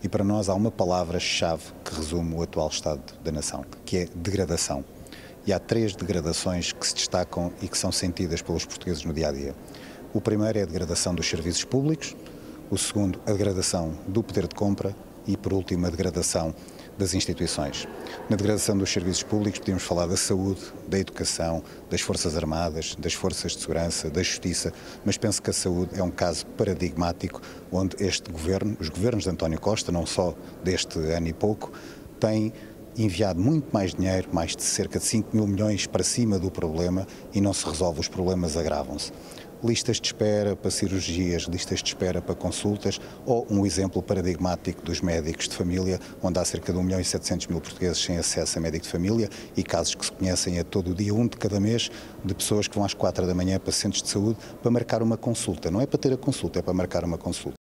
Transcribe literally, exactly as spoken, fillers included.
E para nós há uma palavra-chave que resume o atual estado da nação, que é degradação. E há três degradações que se destacam e que são sentidas pelos portugueses no dia-a-dia. O primeiro é a degradação dos serviços públicos, o segundo, a degradação do poder de compra e, por último, a degradação das instituições. Na degradação dos serviços públicos podemos falar da saúde, da educação, das Forças Armadas, das Forças de Segurança, da Justiça, mas penso que a saúde é um caso paradigmático onde este governo, os governos de António Costa, não só deste ano e pouco, têm enviado muito mais dinheiro, mais de cerca de cinco mil milhões para cima do problema e não se resolve, os problemas agravam-se. Listas de espera para cirurgias, listas de espera para consultas ou um exemplo paradigmático dos médicos de família, onde há cerca de um milhão e setecentos mil portugueses sem acesso a médico de família e casos que se conhecem a todo o dia, um de cada mês, de pessoas que vão às quatro da manhã para centros de saúde para marcar uma consulta. Não é para ter a consulta, é para marcar uma consulta.